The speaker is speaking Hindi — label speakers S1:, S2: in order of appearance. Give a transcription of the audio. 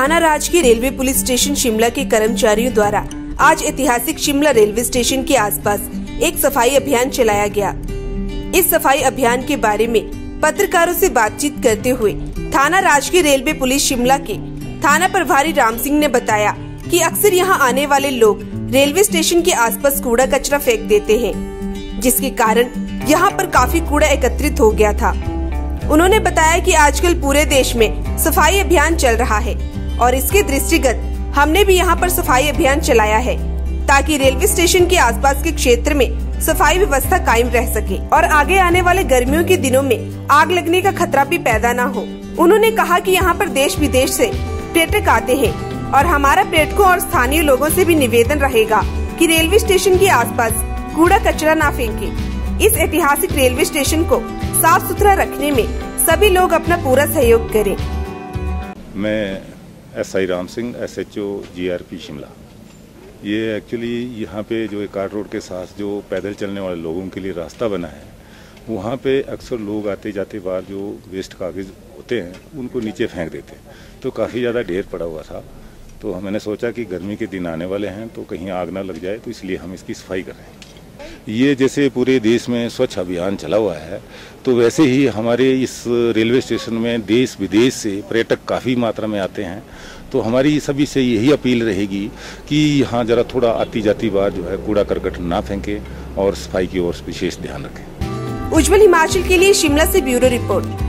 S1: थाना राजकीय रेलवे पुलिस स्टेशन शिमला के कर्मचारियों द्वारा आज ऐतिहासिक शिमला रेलवे स्टेशन के आसपास एक सफाई अभियान चलाया गया। इस सफाई अभियान के बारे में पत्रकारों से बातचीत करते हुए थाना राजकीय रेलवे पुलिस शिमला के थाना प्रभारी राम सिंह ने बताया कि अक्सर यहां आने वाले लोग रेलवे स्टेशन के आसपास कूड़ा कचरा फेंक देते हैं, जिसके कारण यहां पर काफी कूड़ा एकत्रित हो गया था। उन्होंने बताया कि आजकल पूरे देश में सफाई अभियान चल रहा है और इसके दृष्टिगत हमने भी यहां पर सफाई अभियान चलाया है ताकि रेलवे स्टेशन के आसपास के क्षेत्र में सफाई व्यवस्था कायम रह सके और आगे आने वाले गर्मियों के दिनों में आग लगने का खतरा भी पैदा न हो। उन्होंने कहा कि यहां पर देश विदेश से पर्यटक आते हैं और हमारा पर्यटकों और स्थानीय लोगों से भी निवेदन रहेगा कि रेलवे स्टेशन के आसपास कूड़ा कचरा न फेंके। इस ऐतिहासिक रेलवे स्टेशन को साफ सुथरा रखने में सभी लोग अपना पूरा सहयोग करें।
S2: मैं SI Ram Singh, SHO GRP Shimla. ये एक्चुअली यहाँ पे जो कार्ट रोड के साथ जो पैदल चलने वाले लोगों के लिए रास्ता बना है, वहाँ पे अक्सर लोग आते जाते बार जो वेस्ट कागज होते हैं उनको नीचे फेंक देते हैं, तो काफ़ी ज़्यादा ढेर पड़ा हुआ था। तो मैंने सोचा कि गर्मी के दिन आने वाले हैं तो कहीं आग ना लग जाए, तो इसलिए हम इसकी सफाई कर रहे हैं। ये जैसे पूरे देश में स्वच्छ अभियान चला हुआ है, तो वैसे ही हमारे इस रेलवे स्टेशन में देश विदेश से पर्यटक काफ़ी मात्रा में आते हैं। तो हमारी सभी से यही अपील रहेगी कि यहाँ जरा थोड़ा आती जाती बार जो है कूड़ा करकट ना फेंके और सफाई की ओर विशेष ध्यान रखें।
S1: उज्जवल हिमाचल के लिए शिमला से ब्यूरो रिपोर्ट।